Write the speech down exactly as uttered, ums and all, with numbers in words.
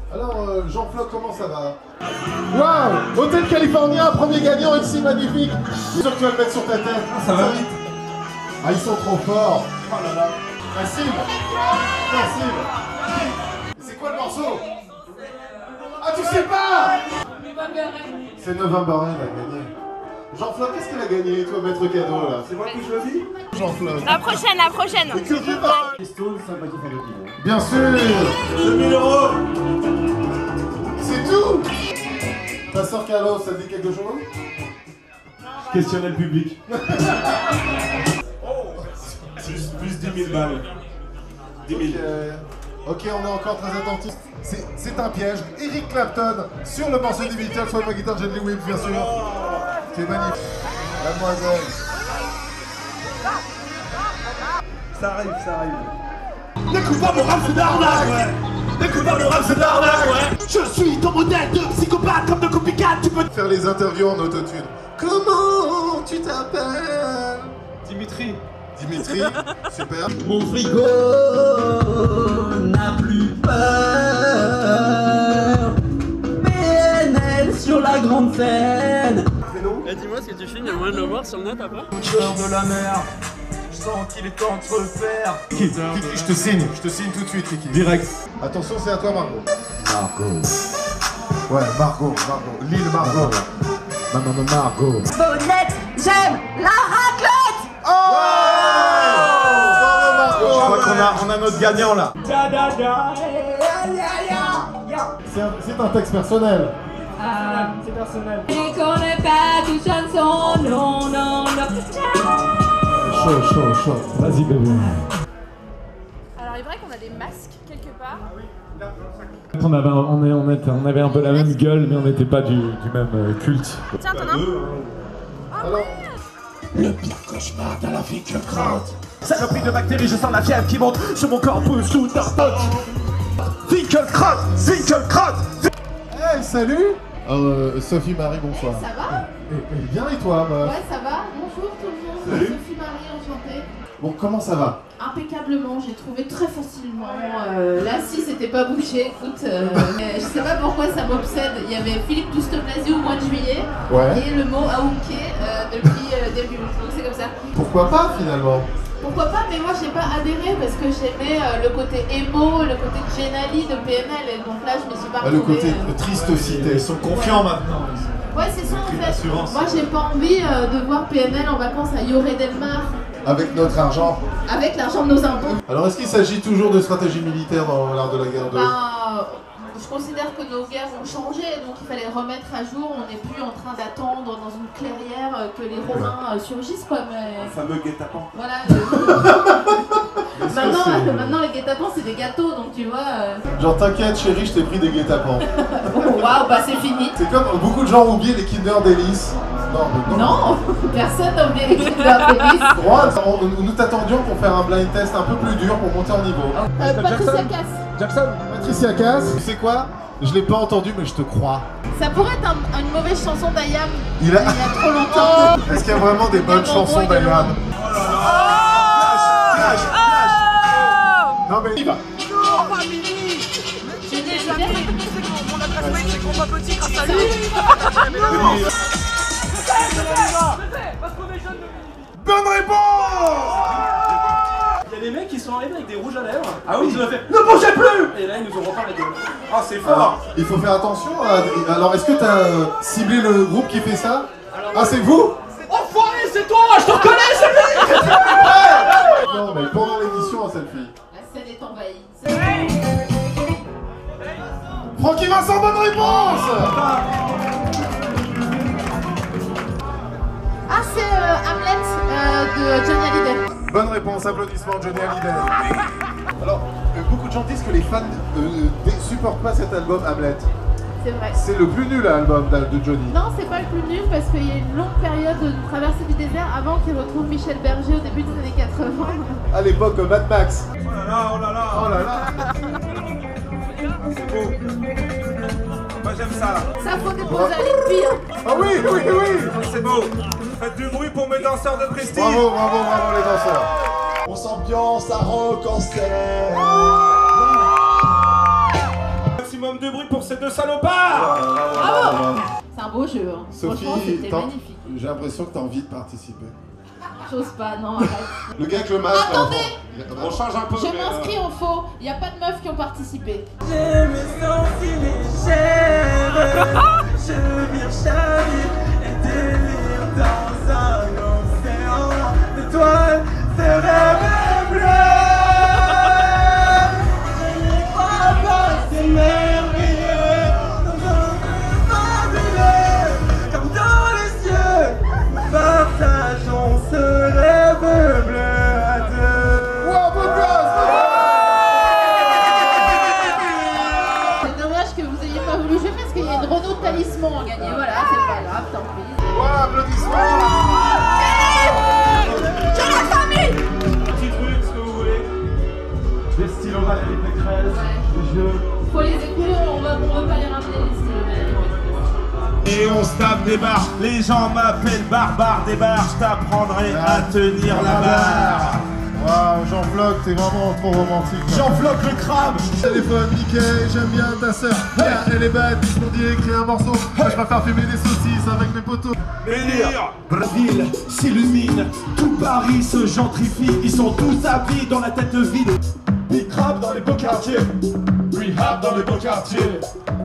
Alors, euh, Jean-Floc, comment ça va? Waouh! Hôtel Californien, premier gagnant ici, magnifique! Je suis sûr que tu vas le mettre sur ta tête. Ça va vite. Ah, ils sont trop forts! Oh là là! Facile! Facile! C'est quoi le morceau? Ah, tu sais pas? C'est November Rain a gagné. Jean-Floc, qu'est-ce qu'elle a gagné, toi, maître cadeau, là? C'est moi qui choisis? Jean-Floc. La prochaine, la prochaine. Et que tu parles? Pistoles, sympathie pour le pilote. Bien sûr! deux mille euros. C'est tout! Ta sœur Carlos, ça te dit quelque chose? Questionnez le public. Oh, plus, plus dix mille balles. dix mille. Ok, on est encore très attentifs. C'est un piège. Eric Clapton sur le morceau des Beatles, soit ma guitare Jelly Whip, bien sûr. C'est magnifique. Mademoiselle. Ça arrive, ça arrive. N'écoute pas mon rap, c'est d'arnaque, ouais. N'écoute pas mon rap, c'est d'arnaque, ouais. Je suis ton modèle de psychopathe comme de copycat. Tu peux faire les interviews en autotune. Comment tu t'appelles? Dimitri. Dimitri, super. Mon frigo n'a plus peur. P N L sur la grande scène. Eh, dis-moi ce que tu filmes, il y a moyen de le voir sur le net après? Cœur de la mer, je sens qu'il est temps de se refaire. Kiki, je te signe, je te signe tout de suite, Kiki. Direct. Attention, c'est à toi, Margot. Margot. Ouais, Margot, Margot. L'île Margot. Maman, Margot. Bonnette, j'aime la raclette. Oh! Bravo, Margot! Je crois qu'on a, on a notre gagnant là. C'est un, c'est un texte personnel. Ah, c'est personnel. Je connais pas toute chanson, non, non, non. Chaud, chaud, chaud. Vas-y bébé. Alors, il est vrai qu'on a des masques quelque part. On avait, un, on, est, on, était, on avait un peu la même gueule, mais on n'était pas du, du même euh, culte. Tiens, t'en as un? Alors, Le pire cauchemar de la vie que crotte. Saloperie de bactéries, je sens la fièvre qui monte sur mon corps sous narcote. Finkelkraut, Finkelkraut. hey, salut! Euh, Sophie Marie, bonsoir. Ça va? Et, et bien et toi, meuf? Ouais, ça va. Bonjour tout le monde. Salut. Sophie Marie, enchantée. Bon, comment ça va? Impeccablement, j'ai trouvé très facilement. Euh, là, si c'était pas bouché, écoute, euh, mais je sais pas pourquoi ça m'obsède. Il y avait Philippe Douste-Blazy au mois de juillet Ouais. et le mot Aouké euh, depuis le début. Donc c'est comme ça. Pourquoi pas finalement? Pourquoi pas, mais moi j'ai pas adhéré parce que j'aimais euh, le côté émo, le côté Genali de P N L. Et donc là, je me suis pas Ah, le retrouvée, côté euh, tristocité. Ils sont confiants maintenant. Ouais, c'est ça en fait. l'assurance. Moi j'ai pas envie euh, de voir P N L en vacances à Lloret del Mar Avec notre argent. avec l'argent de nos impôts. Alors, est-ce qu'il s'agit toujours de stratégie militaire dans l'art de la guerre de... Ben, je considère que nos guerres ont changé, donc il fallait remettre à jour. On n'est plus en train d'attendre dans une clairière euh, que les Romains euh, surgissent, quoi. Mais Le fameux guet-apens. voilà. euh, maintenant, c'est- euh, maintenant, les guet-apens, c'est des gâteaux, donc tu vois. euh, Genre, t'inquiète, chérie, je t'ai pris des guet-apens. oh, Waouh, bah c'est fini. C'est comme beaucoup de gens ont oublié les Kinder Delice. Non, mais non. Non, personne n'a oublié les Kinder Delice. Droit, on- nous t'attendions pour faire un blind test un peu plus dur pour monter en niveau. Euh, Patricia Cass. Jackson. Patricia Cass, tu sais quoi? Je l'ai pas entendu, mais je te crois. Ça pourrait être un- une mauvaise chanson d'Ayam Il il a... y a trop longtemps. Est-ce qu'il y a vraiment des bonnes Également chansons bon, également. d'Ayam? Non mais il va. J'ai déjà bien. Bonne réponse! Il y a des mecs qui sont arrivés avec des rouges à lèvres. Ah oui. Ils nous ont fait ne bougez plus. Et là, ils nous ont repeint la gueule. Ah, c'est Alors, fort. il faut faire attention à... Alors, est-ce que t'as euh, ciblé le groupe qui fait ça? Ah, c'est vous? Enfoiré, c'est toi. Je te reconnais, c'est lui. Non, mais pendant l'émission, cette fille. La scène est envahie. Francky Vincent, bonne réponse! Ah, c'est euh, Hamlet euh, de Johnny Hallyday. Bonne réponse, applaudissements Johnny Hallyday. Alors, euh, beaucoup de gens disent que les fans euh, ne supportent pas cet album Hamlet. C'est vrai. C'est le plus nul album de de Johnny. Non, c'est pas le plus nul parce qu'il y a une longue période de traversée du désert avant qu'il retrouve Michel Berger au début des années quatre-vingts. À l'époque, Mad Max. Oh là là, oh là là. Oh là là. C'est beau. Moi j'aime ça. Ça faut déposer à l'épire. Ah oui, oui, oui. C'est beau. Faites du bruit pour mes danseurs de prestige. Bravo, bravo, bravo les danseurs. On s'ambiance à rock en scène. Maximum maximum de bruit pour ces deux salopards. Bravo. C'est un beau jeu. Hein. Sophie, Franchement, c'était t'as- magnifique. j'ai l'impression que t'as envie de participer. J'ose pas, non, arrête. Le gars avec le masque. Attendez. là, on change un peu. Je mais, euh, m'inscris en faux. Il n'y a pas de meufs qui ont participé. Je me sens si légère. Je vire, chavire et délire dans un océan d'étoiles. Ce rêve bleu. Je n'y crois pas, c'est merveilleux. Dans un monde fabuleux, comme dans les cieux, nous partageons ce rêve bleu à deux. Wow, beau gosse, C'est dommage que vous ayez pas voulu jouer parce qu'il y a une Renault Talisman à gagner. Voilà, c'est pas grave, tant pis. wow, applaudissements. Petit truc, ce que vous voulez. Les stylos Valérie Pécresse, les jeux. Faut les écouler, on va, on va pas les ramener les stylos. Et on se tape des barres. Les gens m'appellent barbare des barres. Je t'apprendrai à tenir la barre. Waouh, Jean-Vlog, t'es vraiment trop romantique. J'enveloppe le crabe. Téléphone, Mickey, j'aime bien ta sœur. Yeah, elle est bête, on dit écrire un morceau. Moi, je préfère fumer des saucisses avec mes potos. Délire. Ville s'illumine, tout Paris se gentrifie. Ils sont tous habillés dans la tête vide. Big Crab dans les beaux quartiers, Rehab dans les beaux quartiers.